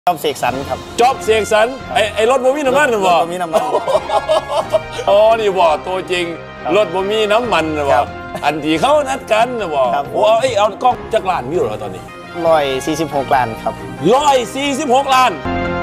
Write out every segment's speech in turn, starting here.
จอบเสกสรรครับจอบเสกสรรไอ้รถบ่มีน้ำมันหรือเปล่ามีน้ำมันอ๋อนี่บ่ตัวจริงรถบ่มีน้ำมันหรือเปล่าอันที่เขานัดกันหรือเปล่าโอ้ยเอากล้องจักรล้านวิวเหรอตอนนี้ 146 ล้านครับ 146 ล้าน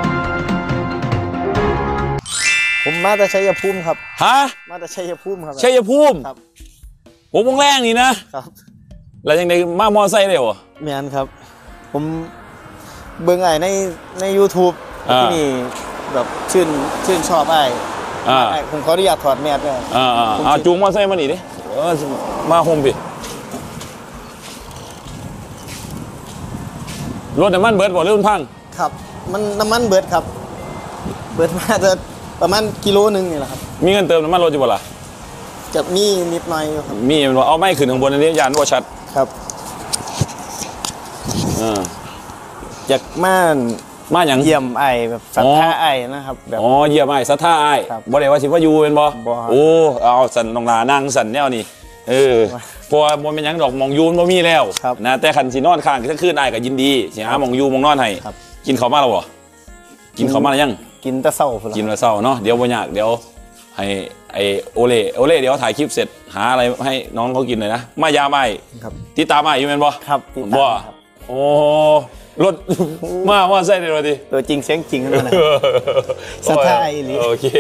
ผมมาแต่ชัยภูมิครับฮะมาแต่ชัยภูมิครับชัยภูมิครับผมวงแรงนี่นะครับแล้วยังไงมามอไซค์ได้บ่แม่นครับผมเบิ่งใน YouTube ที่นี่แบบชื่นชอบผมขออนุญาตถอดแมสด้วยจูงมอไซค์มาหนิดิมาโฮมพี่รถน้ำมันเบิร์ดบ่หรือมันพังครับมันน้ำมันเบิร์ดครับเบิร์ดมาจะประมาณกิโลนึงนี่แหละครับมีเงินเติมน้ำมันรถอยู่บ่ล่ะจะมีนิดหน่อยครับมีเอาไม่ขึ้นข้างบนอันนี้ยานว่าชัดครับอยากมาอย่างเยี่ยมแบบศรัทธานะครับแบบเยี่ยมศรัทธาบ่ได้ว่าสิว่าอยู่เป็นบ่โอ้เอาสันน้องลานั่งสันแนวนี่เพราะว่าบ่เป็นหยังดอกมองยูนบ่มีแล้วนะแต่คันสินอนข้างทั้งคืนก็ยินดีสิหามองยูมองนอนให้กินข้าวมาแล้วบ่กินข้าวมาแล้วยังกินแต่เช้ากินแต่เช้าเนาะเดี๋ยวบ่ยากเดี๋ยวให้โอเล่เดี๋ยวถ่ายคลิปเสร็จหาอะไรให้น้องเขากินหน่อยนะมายามติดตามอยู่แม่นบ่ครับบ่โอ้รถมาใส่ได้เลยดิตัวจริงเสียงจริงนั่นนะสไตล์นี่โอเค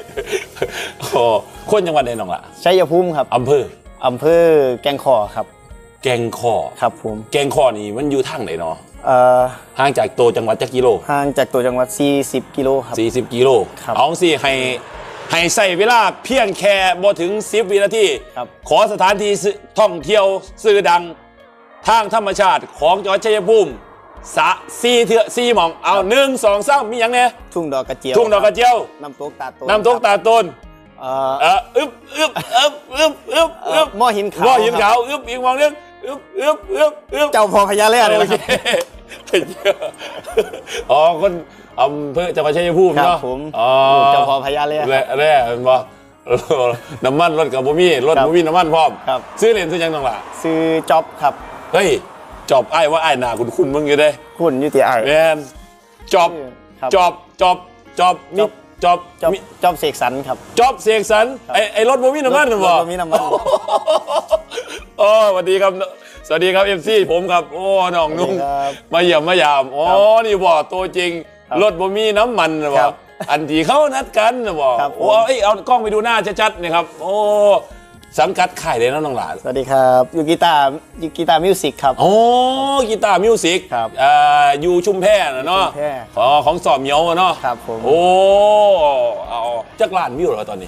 คนจังหวัดใดน้องล่ะชัยภูมิครับอำเภอแกงคอครับแกงคอครับผมแกงคอนี่มันอยู่ทางไหนเนาะห่างจากตัวจังหวัดจักกิโลห่างจากตัวจังหวัด40 กิโลครับ 40 กิโลเอาสิให้ใส่เวลาเพียงแค่บ่ถึง10 วินาทีขอสถานที่ท่องเที่ยวชื่อดังทางธรรมชาติของจังหวัดชัยภูมิ4 หม่องเอา1 2 3มีอย่างเนี้ยทุ่งดอกกระเจียวน้ำตกตาตนหม้อหินขาวอีกมองนึงเจ้าพ่อพญาแร่เลยครับคนอำเภอจังหวัดชัยภูมิเนาะเจ้าพ่อพญาแร่เป็นบ่น้ำมันรถกับบ่มีน้ำมันพร้อมซื้อเหรียญซื้อยังน้องล่ะซื้อจ็อบครับเฮ้ยจอบว่าหนาคุณมึงอยู่ได้คุณอยู่ที่แมนจอบเสกสรรครับจอบเสกสรรไอ้รถบ่มีน้ำมันหรือเปล่ามีน้ำมันสวัสดีครับMC ผมครับโอ้น้องนุ่งมาเยี่ยมมายามนี่บ่ตัวจริงรถบ่มีน้ำมันหรือเปล่าอันที่เขานัดกันหรือเปล่าเอากล้องไปดูหน้าชัดๆนะครับสังกัดค่ายเลยนะน้องหลานสวัสดีครับยูกีตาร์มิวสิกครับกีตาร์มิวสิกครับอยู่ชุมแพเนาะของสอบเหมียวเนาะครับผมเอาจักรล้านวิวเหรอตอนนี้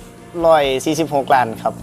146 ล้านครับ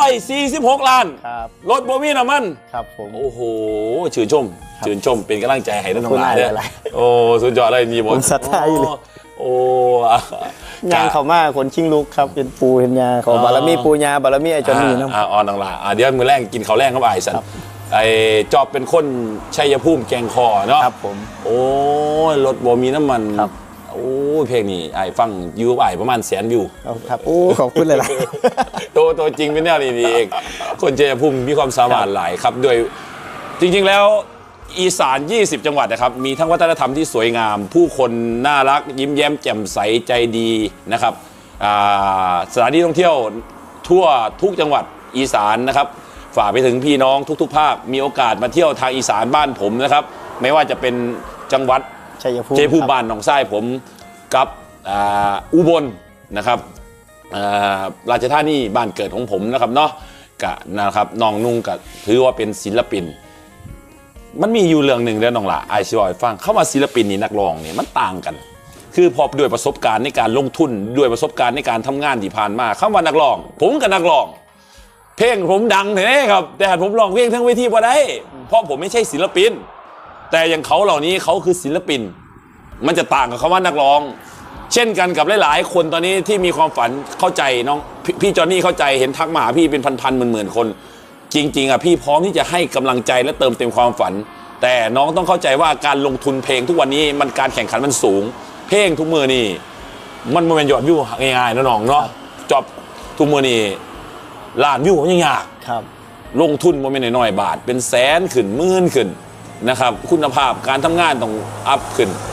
146 ล้านครับรถบ่มีน้ำมันครับผมโอ้โหชื่นชมเป็นกำลังใจให้น้องหลานเลยสุดยอดเลยนี่ผมศรัทธาอยู่งานเขามาคนชิงลุกครับเป็นปูเห็นยาเขาบารมีปูยาบารมีไอ้จอนนี่นะน้องหลานเดี๋ยวมือแรกกินข้าวแรงเข้าไปสันไอ้จอบเป็นคนชัยภูมิแกงคอเนาะครับผมรถบ่มีน้ำมันเพลงนี้ไอ้ฟังยูไอ้ประมาณ100,000 วิวครับขอบคุณเลยล่ะตัวจริงเป็นแนวนี้เองคนชัยภูมิมีความสามารถหลายครับโดยจริงๆแล้วอีสาน20 จังหวัดนะครับมีทั้งวัฒนธรรมที่สวยงามผู้คนน่ารักยิ้มแย้มแจ่มใสใจดีนะครับสถานที่ท่องเที่ยวทั่วทุกจังหวัดอีสานนะครับฝากไปถึงพี่น้องทุกๆภาคมีโอกาสมาเที่ยวทางอีสานบ้านผมนะครับไม่ว่าจะเป็นจังหวัดชัยภูมิบ้านหนองทรายผมกับอุบลนะครับราชธานีบ้านเกิดของผมนะครับเนาะนะครับน้องนุ่งก็ถือว่าเป็นศิลปินมันมีอยู่เรื่องหนึ่งเรื่องน้องละไอชิวอยฟังเข้ามาศิลปินนี่นักร้องเนี่ยมันต่างกันคือพอด้วยประสบการณ์ในการลงทุนด้วยประสบการณ์ในการทำงานที่ผ่านมาเข้ามานักร้องผมกับนักร้องเพลงผมดังแน่ครับแต่ผมร้องเพลงทั้งเวทีพอได้เพราะผมไม่ใช่ศิลปินแต่อย่างเขาเหล่านี้เขาคือศิลปินมันจะต่างกับคำว่านักร้องเช่นกันกับหลายๆคนตอนนี้ที่มีความฝันเข้าใจน้องพี่จอนนี่เข้าใจเห็นทักมาหาพี่เป็นพันๆหมื่นคนจริงๆพี่พร้อมที่จะให้กำลังใจและเติมเต็มความฝันแต่น้องต้องเข้าใจว่าการลงทุนเพลงทุกวันนี้มันการแข่งขันมันสูงเพลงทุกมือนี่มันเป็นยอดวิวง่ายๆนะน้องเนาะจอบทุกมือนี่ล้านวิวยังยากครับลงทุนมันไม่น้อยบาทเป็นแสนขึ้นหมื่นขึ้นนะครับคุณภาพการทำงานต้องอัพขึ้น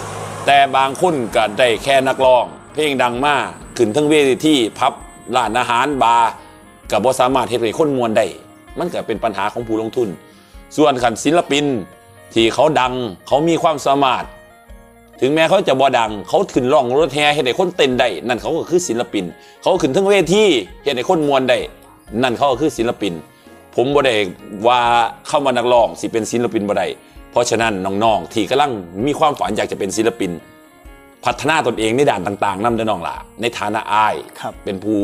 แต่บางคนก็ได้แค่นักร้องเพลงดังมากขึ้นทั้งเวทีพับร้านอาหารบาร์กับบ่สามารถเฮ็ดให้คนมวลได้มันก็เป็นปัญหาของผู้ลงทุนส่วนขันศิลปินที่เขาดังเขามีความสามารถถึงแม้เขาจะบ่ดังเขาขึ้นร้องรถแห่เฮ็ดให้คนเต้นได้นั่นเขาก็คือศิลปินเขาขึ้นทั้งเวทีเฮ็ดให้คนมวลได้นั่นเขาก็คือศิลปินผมบ่ได้ว่าเข้ามานักร้องสิเป็นศิลปินบ่ได้เพราะฉะนั้นน้องๆที่กำลังมีความฝันอยากจะเป็นศิลปินพัฒนาตนเองในด้านต่างๆนำเด้อน้องล่ะในฐานะอ้ายเป็นผู้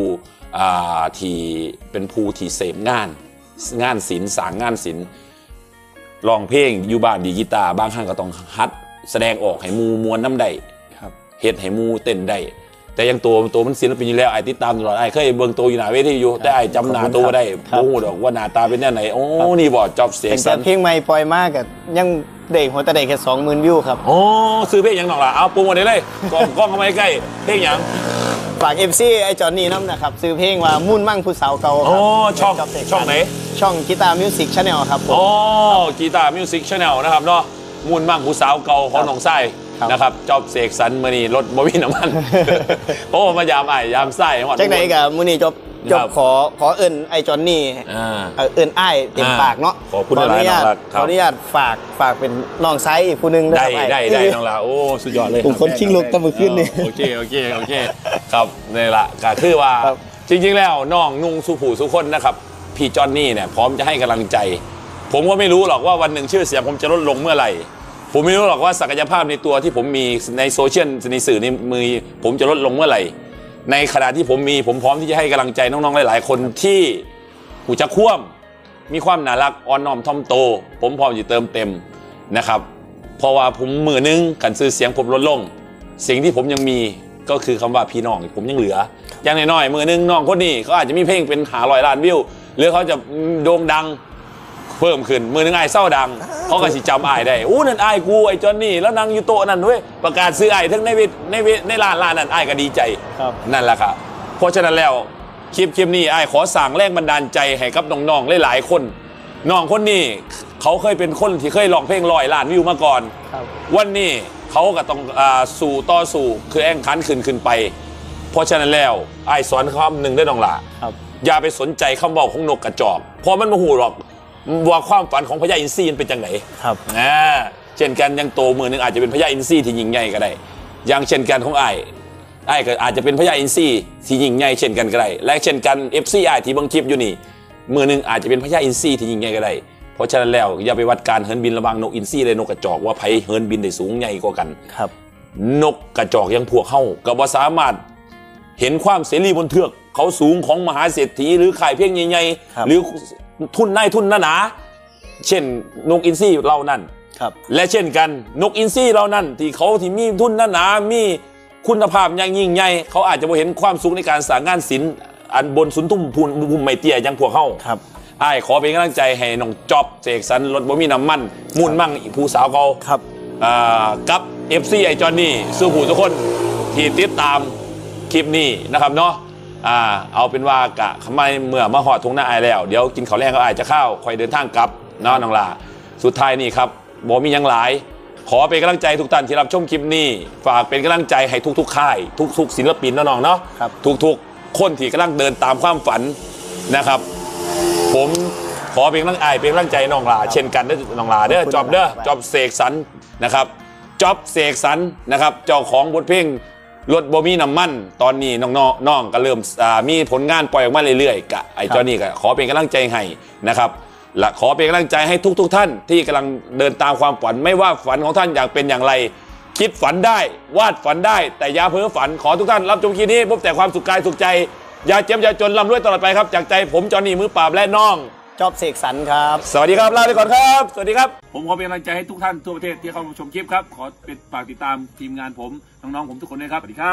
ที่เสพงานศิลป์สร้างงานศิลป์ร้องเพลงอยู่บ้านดีกีตาร์บางครั้งก็ต้องฮัดแสดงออกให้มูมวลน้ำได้เฮ็ดให้มูเต้นได้แต่ยังตัวมันศิลปินอยู่แล้วไอ้ติดตามตลอดไอ้เคยเบิ่งตัวอยู่หน้าเวทีอยู่แต่ไอ้จำหน้าตัวได้โอ้โหดอกว่าหน้าตาเป็นแนวไหนโอ้นี่บ่จอบเสียงแต่เพลงใหม่ปล่อยมากกับยังเด็กหัวแต่เด็กแค่ 20,000 วิวครับโอ้ซื้อเพลงยังน้องล่ะเอาโปรโมทได้เลยกล้องเข้ามาใกล้เพลงยังฝาก FC ไอ้จอนนี่น้ำนะครับซื้อเพลงว่ามุ่นมั่งผู้สาวเก่าครับช่องไหนช่องกีตาร์มิวสิกชาแนลครับอ๋อกีตาร์มิวสิกชาแนลนะครับเนาะมุ่นมั่งผู้สาวเก่าของน้องไส้นะครับจอบเสกสรรมื้อนี้รถบ่มีน้ำมันโอ้มายามไอ้ยามไส้ฮอดจังไหนกับมื้อนี้จบขอเอิ้นไอ้จอนนี่เอิ้นอ้ายเต็มปากเนาะขอบคุณหลายๆขออนุญาตฝากเป็นน้องไซอีกผู้นึงได้น้องล่ะโอ้สุดยอดเลยผมคนชิงลุกตะมือขึ้นนี่โอเคครับนี่ล่ะก็คือว่าจริงๆแล้วน้องนุ่งสุผู้สุคนนะครับพี่จอนนี่เนี่ยพร้อมจะให้กำลังใจผมก็ไม่รู้หรอกว่าวันหนึ่งชื่อเสียงผมจะลดลงเมื่อไหร่ผมไม่รู้หรอกว่าศักยภาพในตัวที่ผมมีในโซเชียลในสื่อในมือผมจะลดลงเมื่อไหร่ในขณะที่ผมพร้อมที่จะให้กำลังใจน้องๆหลายๆคนที่หูจะคว่ำมีความน่ารักอ่อนน้อมถ่อมโตผมพร้อมจะเติมเต็มนะครับเพราะว่าผมมือนึงกันซื้อเสียงผมลดลงสิ่งที่ผมยังมีก็คือคำว่าพี่น้องผมยังเหลืออย่างน้อยๆมือนึงน้องคนนี้เขาอาจจะมีเพลงเป็น500 ล้านวิวหรือเขาจะโด่งดังเพิ่มขึ้นมือนึงไอ้เศร้าดังเขาก็สิจำไอ้ได้อู้นั่นไอ้กูไอ้จอนนี่แล้วนั่งอยู่โต๊ะนั่นด้วยประกาศซื้อไอ้ทั้งในร้านนั้นไอ้ก็ดีใจนั่นแหละครับเพราะฉะนั้นแล้วคลิปนี้ไอ้ขอสั่งแรงบันดาลใจให้กับน้องๆหลายๆคนน้องคนนี้เขาเคยเป็นคนที่เคยร้องเพลง100 ล้านวิวมาก่อนวันนี้เขาก็ต้องต่อสู้คือแข่งขันขึ้นไปเพราะฉะนั้นแล้วไอ้สอนคำหนึ่งได้น้องล่ะอย่าไปสนใจคำบอกของนกกระจอกเพราะมันโมโหหรอกว่าความฝันของพญาอินทรีเป็นจังไหนครับเช่นกันยังโตมือหนึ่งอาจจะเป็นพญาอินทรีที่ยิ่งใหญ่ก็ได้อย่างเช่นกันของไอ้ก็อาจจะเป็นพญาอินทรีที่ยิ่งใหญ่เช่นกันก็ได้และเช่นกัน FC ไอ้ที่บังคลิปอยู่นี่มือหนึ่งอาจจะเป็นพญาอินทรีที่ยิ่งใหญ่ก็ได้เพราะฉะนั้นแล้วอย่าไปวัดการเหินบินระหว่างนกอินทรีและนกกระจอกว่าไผเหินบินได้สูงใหญ่กว่ากันครับนกกระจอกยังพวกเข้าก็บ่สามารถเห็นความเสรีบนเทือกเขาสูงของมหาเศรษฐีหรือขายเพียงใหญ่ๆหรือทุนนายทุนหนาเช่นนกอินทรีเรานั่นและเช่นกันนกอินทรีเรานั่นที่มีทุนหนามีคุณภาพอย่างยิ่งใหญ่เขาอาจจะบ่เห็นความสุขในการสร้างงานศิลป์อันบนสุนทุ่มภูมิไม่เตี้ยอย่างพวกเขาไอ้ขอเป็นกำลังใจให้น้องจ๊อบเสกสรรรถบ่มีน้ำมันมุ่นมั่งผู้สาวเขากับ FC ไอจอนนี่สู้ผู้ทุกคนที่ติดตามคลิปนี้นะครับเนาะเอาเป็นว่ากะทำไมเมื่อมาหอดทงหน้าไอแล้วเดี๋ยวกินข้าวแรงก็อาจจะเข้าคอยเดินทางกลับน้องลาสุดท้ายนี่ครับบ่มียังหลายขอเป็นกำลังใจทุกท่านที่รับชมคลิปนี้ฝากเป็นกำลังใจให้ทุกค่ายทุกศิลปินน้องเนาะทุกคนที่กำลังเดินตามความฝันนะครับผมขอเป็นกำลังใจน้องลาเช่นกันด้วยน้องลาเด้อจอบเสกสรรนะครับจอบเสกสรรนะครับเจ้าของบทเพลงรถบ่มีน้ำมันตอนนี้น้องก็เริ่มมีผลงานปล่อยออกมาเรื่อยๆกะไอ้เจ้านี่ก็ขอเป็นกำลังใจให้นะครับและขอเป็นกำลังใจให้ทุกท่านที่กำลังเดินตามความฝันไม่ว่าฝันของท่านอยากเป็นอย่างไรคิดฝันได้วาดฝันได้แต่อย่าเพ้อฝันขอทุกท่านรับชมคลิปนี้พบแต่ความสุขกายสุขใจอย่าเจ็บอย่าจนร่ำรวยตลอดไปครับจากใจผมจอห์นนี่มือปราบและน้องจอบเสกสรรครับสวัสดีครับลาไปก่อนครับสวัสดีครับผมขอเป็นกำลังใจให้ทุกท่านทั่วประเทศที่เข้ามาชมคลิปครับขอฝากติดตามทีมงานผมน้องๆผมทุกคนด้วยครับสวัสดีครับ